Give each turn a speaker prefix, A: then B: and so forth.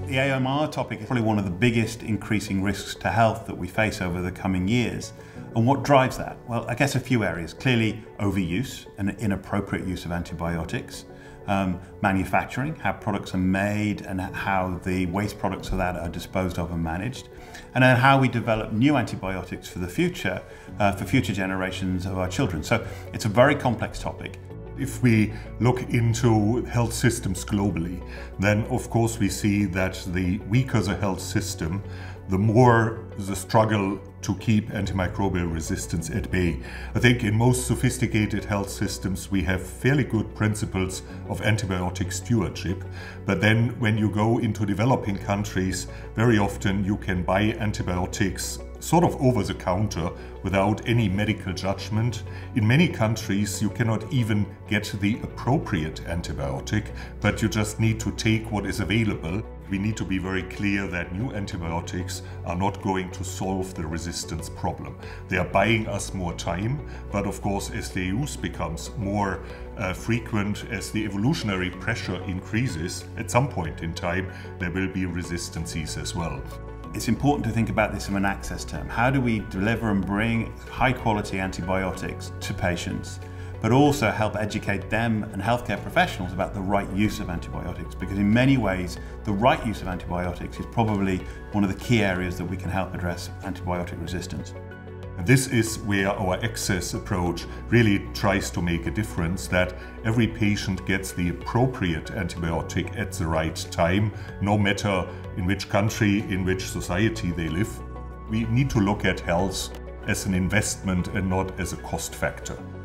A: The AMR topic is probably one of the biggest increasing risks to health that we face over the coming years. And what drives that? Well, I guess a few areas. Clearly, overuse and inappropriate use of antibiotics. Manufacturing, how products are made and how the waste products of that are disposed of and managed. And then how we develop new antibiotics for the future, for future generations of our children. So it's a very complex topic.
B: If we look into health systems globally, then of course we see that the weaker the health system, the more the struggle to keep antimicrobial resistance at bay. I think in most sophisticated health systems we have fairly good principles of antibiotic stewardship, but then when you go into developing countries, very often you can buy antibiotics sort of over the counter without any medical judgment. In many countries you cannot even get the appropriate antibiotic, but you just need to take what is available. We need to be very clear that new antibiotics are not going to solve the resistance problem. They are buying us more time, but of course as their use becomes more frequent, as the evolutionary pressure increases, at some point in time there will be resistances as well.
A: It's important to think about this from an access term. How do we deliver and bring high quality antibiotics to patients, but also help educate them and healthcare professionals about the right use of antibiotics? Because in many ways, the right use of antibiotics is probably one of the key areas that we can help address antibiotic resistance.
B: This is where our access approach really tries to make a difference, that every patient gets the appropriate antibiotic at the right time, no matter in which country, in which society they live. We need to look at health as an investment and not as a cost factor.